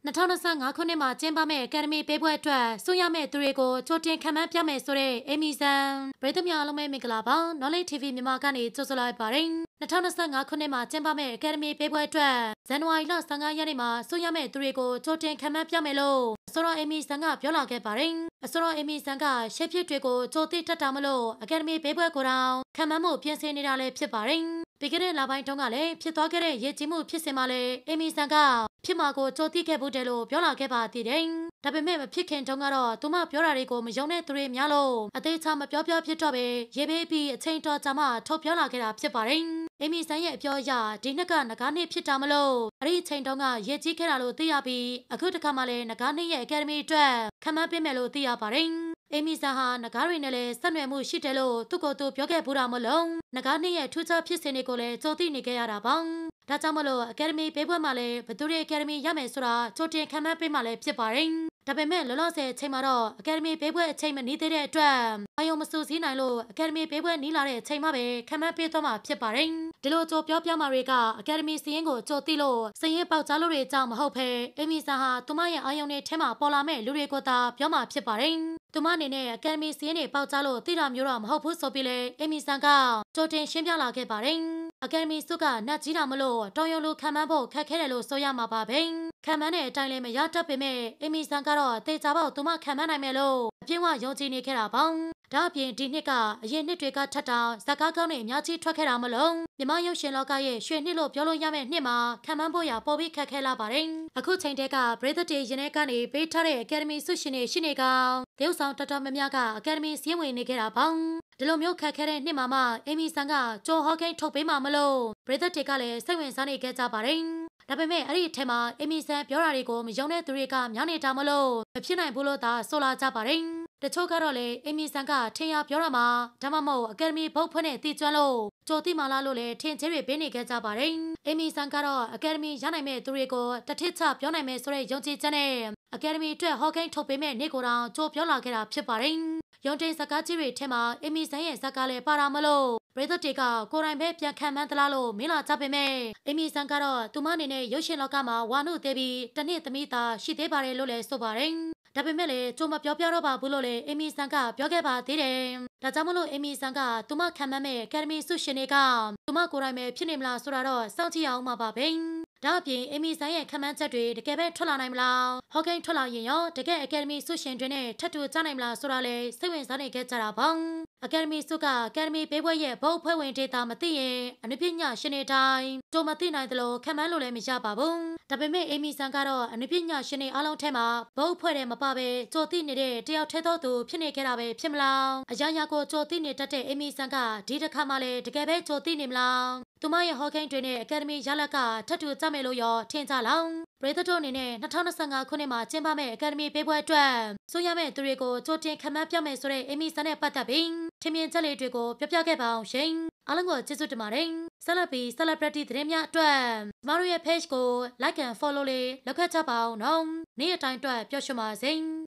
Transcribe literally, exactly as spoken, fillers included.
နှစ်ထောင်နှစ်ဆငါခုနှစ်မှာကျင်းပမဲ့အကယ်ဒမီပေးပွဲအတွက်ဆိုရမဲ့သူတွေကိုကြိုတင်ခံမှန်းပြမယ်ဆိုတဲ့အေမီဆန်ပရိသတ်များအားလုံးပဲမင်္ဂလာပါ Knowledge တီဗီ မြန်မာကနေကြိုဆိုလိုက်ပါတယ်နှစ်ထောင်နှစ်ဆငါခုနှစ်မှာကျင်းပမဲ့အကယ်ဒမီပေးပွဲအတွက်ဇန်နဝါရီလဆယ့်ငါရက်နေ့မှာဆိုရမဲ့သူတွေကိုကြိုတင်ခံမှန်းပြမယ်လို့အစောတော်အေမီဆန်ကပြောလာခဲ့ပါတယ်အစောတော်အေမီဆန်ကရှေ့ဖြစ်တွေကိုကြိုသိတတ်တာမလို့အကယ်ဒမီပေးပွဲကိုတောင်ခံမှန်းမှုပြင်ဆင်နေတာလည်းဖြစ်ပါတယ်ပြီးခဲ့တဲ့လပိုင်းတုန်းကလည်းဖြစ်သွားခဲ့တဲ့ရေကြီးမှုဖြစ်စဉ်မှာလည်းအေမီဆန်ကဖြစ်မှာကိုကြိုသိခဲ့ဖို့တယ်လို့ပြောလာခဲ့ပါသေးတယ်။ဒါပေမဲ့မဖြစ်ခင်တုန်းကတော့သူမပြောတာတွေကိုမယုံတဲ့သူတွေများလို့အသေးချာမပြောပြောဖြစ်တော့ပဲရေဘေးပြီးအချိန်တော်ကြာမှထုတ်ပြောလာခဲ့တာဖြစ်ပါတယ်။အေမီဆန်ရဲ့အပြောအရဒီနှစ်ကငကားနှစ်ဖြစ်တာမလို့အဲ့ဒီအချိန်တုန်းကရေကြီးခဲ့တာလို့သိရပြီးအခုတစ်ခါမှလည်းငကားနှစ်ရဲ့အကယ်ဒမီအတွက်ခံမှန်းပေးမယ်လို့သိရပါတယ်။အေမီဆန်ဟာငကားတွေနဲ့လည်းဆက်နွယ်မှုရှိတယ်လို့သူ့ကိုယ်သူပြောခဲ့ဘူးတာမလို့ငကားနှစ်ရဲ့ထူးခြားဖြစ်စဉ်တွေကိုလည်းကြိုသိနေခဲ့ရတာပါ။ဒါကြောင့်မလို့အကယ်ဒမီပေးပွဲမှာလည်းဘသူတွေအကယ်ဒမီရမယ်ဆိုတာကြိုတင်ခံမှန်းပေးမှလည်းဖြစ်ပါတယ်။ဒါပေမဲ့လောလောဆယ်အချိန်မှာတော့အကယ်ဒမီပေးပွဲအချိန်မနီးသေးတဲ့အတွက်အယုံမစူးစီးနိုင်လို့အကယ်ဒမီပေးပွဲနီးလာတဲ့အချိန်မှပဲခံမှန်းပေးသွားမှာဖြစ်ပါတယ်။ဒီလိုကြိုပြောပြမှာတွေကအကယ်ဒမီစီးရင်ကိုကြိုသိလို့စီးရင်ပေါက်ကြားလို့တွေကြောင့်မဟုတ်ဘဲအေမီဆန်ဟာသူမရဲ့အယုံနဲ့ထဲမှာပေါ်လာမဲ့လူတွေကိုသာပြောမှာဖြစ်ပါတယ်။သူမအနေနဲ့အကယ်ဒမီစီးရင်တွေပေါက်ကြားလို့သိတာမျိုးတော့မဟုတ်ဘူးဆိုပြီးလေအေမီဆန်ကကြိုတင်ရှင်းပြလာခဲ့ပါတယ်။အကယ်ဒမီစုကနတ်ကြီးတာမလို့တော်ရုံလိုခံမှန်းဖို့ခက်ခဲတယ်လို့ဆိုရမှာပါပဲ။ခံမှန်းတဲ့အတိုင်းလည်းမရတတ်ပေမဲ့အေမီဆန်ကတော့တေချာပေါက်သူမခံမှန်းနိုင်မယ်လို့အပြည့်အဝယုံကြည်နေခဲ့တာပေါ့။ဒါအပြင်ဒီနှစ်ကအရင်နှစ်တွေကထပ်တောင်ဇကားကောင်းတွေအများကြီးထွက်ခဲ့တာမလို့မြမရုပ်ရှင်လောကရဲ့ရွှေနှစ်လို့ပြောလို့ရမယ့်နှစ်မှာခံမှန်းဖို့ရပေါ်ပြီးခက်ခဲလာပါတယ်။အခုချိန်တည်းကပရိသတ်တွေရင်ထဲကနေပေးထားတဲ့အကယ်ဒမီဆုရှင်တွေရှိနေကောင်တရုတ်ဆောင်တော်တော်များများကအကယ်ဒမီစီးဝင်နေခဲ့တာပေါ့။ဒီလိုမျိုးခက်ခဲတဲ့နှစ်မှာမှအေမီဆန်ကဂျိုဟော့ကိန်းထုတ်ပေးမှာမလို့ပရိသတ်တွေကလည်းစိတ်ဝင်စားနေခဲ့ကြပါတယ်။ဒါပေမဲ့အဲ့ဒီအထက်မှာအေမီဆန်ပြောတာတွေကိုမယုံတဲ့သူတွေကများနေတာမလို့မဖြစ်နိုင်ဘူးလို့သာဆိုလာကြပါတယ်။တချို့ကတော့လေအေမီဆန်ကထင်ရပြောတာမှာဒါမှမဟုတ်အကယ်ဒမီဘုတ်ဖွင့်တဲ့တည်ကျွမ်းလို့ကြိုတိမာလာလို့လည်းထင်ချေတွေပေးနေခဲ့ကြပါတယ်။အေမီဆန်ကတော့အကယ်ဒမီရနိုင်မဲ့သူတွေကိုတထစ်ချပြောနိုင်မယ်ဆိုတဲ့ယုံကြည်ချက်နဲ့အကယ်ဒမီအတွက်ဟော့ကိန်းထုတ်ပေးမဲ့နေ့ကိုတောင်ကြိုပြောလာခဲ့တာဖြစ်ပါတယ်။ရုံတင်စကားကြီးတွေထဲမှာအေမီဆန်ရဲ့ဇာတ်ကားလည်းပါတာမလို့ပရိသတ်တွေကကိုယ်တိုင်ပဲပြန်ခံမှန်းသလားလို့မင်းလာကြပေမဲ့အေမီဆန်ကတော့သူမအနေနဲ့ရုပ်ရှင်လောကမှာဝါနုသေးပြီးတနစ်သမီးသားရှိသေးပါတယ်လို့လည်းဆိုပါတယ်။ဒါပေမဲ့လည်းကြိုမပြောပြတော့ပါဘူးလို့လည်းအေမီဆန်ကပြောခဲ့ပါသေးတယ်။ဒါကြောင့်မလို့အေမီဆန်ကသူမခံမှန်းမဲ့အကယ်ဒမီဆုရှင်တွေကသူမကိုယ်တိုင်ပဲဖြစ်နေမလားဆိုတာတော့စောင့်ကြည့်အောင်ပါပါပဲ။ဒါအပြင်အေမီဆန်ရဲ့ခံမှန်းချက်တွေတကယ်ပဲထွက်လာနိုင်မလားဟော့ကိန်းထွက်လာရင်ရောတကယ်အကယ်ဒမီဆုရှင်တွေနဲ့ထပ်တူကြနိုင်မလားဆိုတာလည်းစိတ်ဝင်စားနေကြကြတာပေါ့အကယ်ဒမီဆုကအကယ်ဒမီပေးပွဲရဲ့ဘုတ်ဖွဲ့ဝင်ဒေတာမသိရင်အနုပညာရှင်တွေတိုင်းတိုမသိနိုင်သလိုခံမှန်းလို့လည်းမရပါဘူးဒါပေမဲ့အေမီဆန်ကတော့အနုပညာရှင်တွေအားလုံးထဲမှာဘုတ်ဖွဲ့တယ်မပါပဲကြိုသိနေတဲ့တယောက်ထဲသောသူဖြစ်နေခဲ့တာပဲဖြစ်မလားအရာရာကိုကြိုသိနေတတ်တဲ့အေမီဆန်ကဒီတစ်ခါမှလည်းတကယ်ပဲကြိုသိနေမလားသူမရဲ့ဟော့ကိန်းတွေနဲ့အကယ်ဒမီရလက်ကထပ်တူကြမယ်လို့ရောထင်ကြလောင်ပရိသတ်တို့အနေနဲ့နှစ်ထောင်နှစ်ဆခုနှစ်မှာကျင်းပမယ့်အကယ်ဒမီပေးပွဲအတွက်ဆိုရမယ့်သူတွေကိုကြိုတင်ခံမှန်းပြမယ်ဆိုတဲ့အေမီဆန်နဲ့ပတ်သက်ပြီးထင်မြင်ချက်လေးတွေကိုပြောပြခဲ့ပါအောင်ရှင်အားလုံးကိုကျေးဇူးတင်ပါတယ်ဆက်လက်ပြီး celebrity သတင်းများအတွက်ကျမတို့ရဲ့ page ကို like and follow လေးလုပ်ခဲ့ကြပါအောင်နော်နေ့အတိုင်းအတွက်ပျော်ရွှင်ပါစေ